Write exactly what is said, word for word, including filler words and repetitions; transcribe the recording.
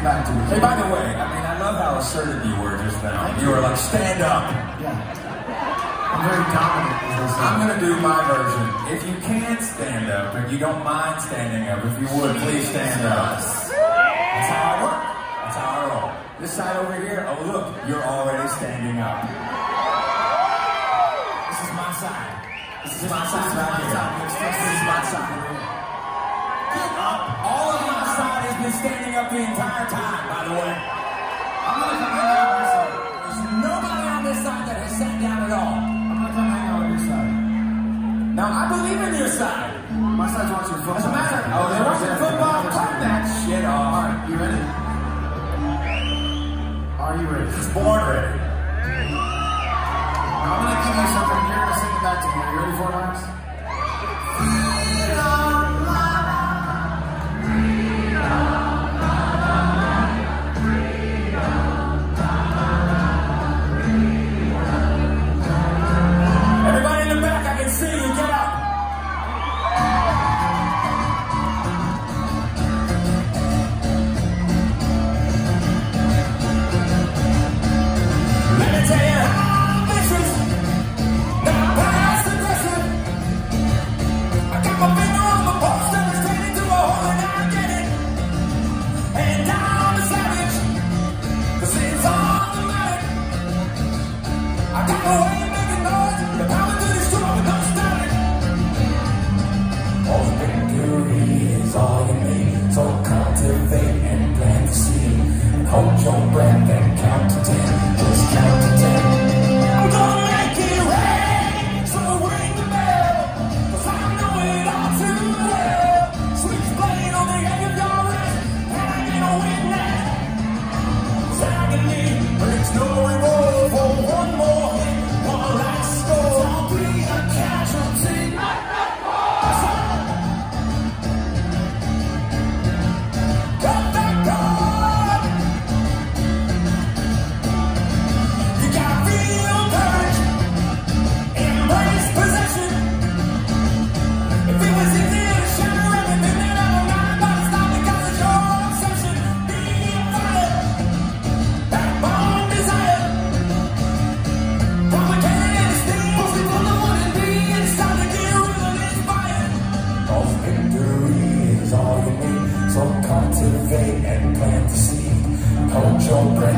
back to you. Hey, by the way, I mean, I love how assertive you were just now. You were like, stand up. Yeah. I'm very dominant. I'm going to do my version. If you can stand up, if you don't mind standing up, if you would, please stand up. That's how I work. That's how I roll. This side over here, oh look, you're already standing up. This is my side. This is my side right here. This is my side. Get up. All of my side has been standing up the entire time, by the way. I'm going to come hang out on this side. There's nobody on this side that has sat down at all. I'm going to come hang out on your side. Now, I believe in your side. My side's watching football. Doesn't matter. Oh, they're watching football. Cut that shit off. All right, you ready? Are you ready? He's born ready. I'm going to give you something. You're going to sing it back to me. Are you ready for it, Max? Everybody in the back, I can see you. Get up. Let me tell you how this is. Now pass the pressure. I got my finger on the pulse and it's turning to a hole and I get it. And I'm a savage, 'cause it's automatic. I got my way of making noise. The power to destroy, but don't stop it. All victory is all you need. So cultivate and plant the seed. And hold your breath and count to ten. Just count to ten. I'm gonna make it rain. So ring the bell. 'Cause I know it all too well. Switch blade on the edge of your wrist. And I'm gonna win that. 'Cause agony breaks no reward for one more hit. One last score. I'll be a casualty. Cut that cord. You gotta feel courage. Embrace possession. If it was easy to shatter everything that ever mattered, but it's not because it's your obsession. Be fire. Backbone desire. Complicated and esteemed. Most people don't want to be inside the gear and inspired. All victory is all you need. So cultivate and plant the seed. Hold your breath.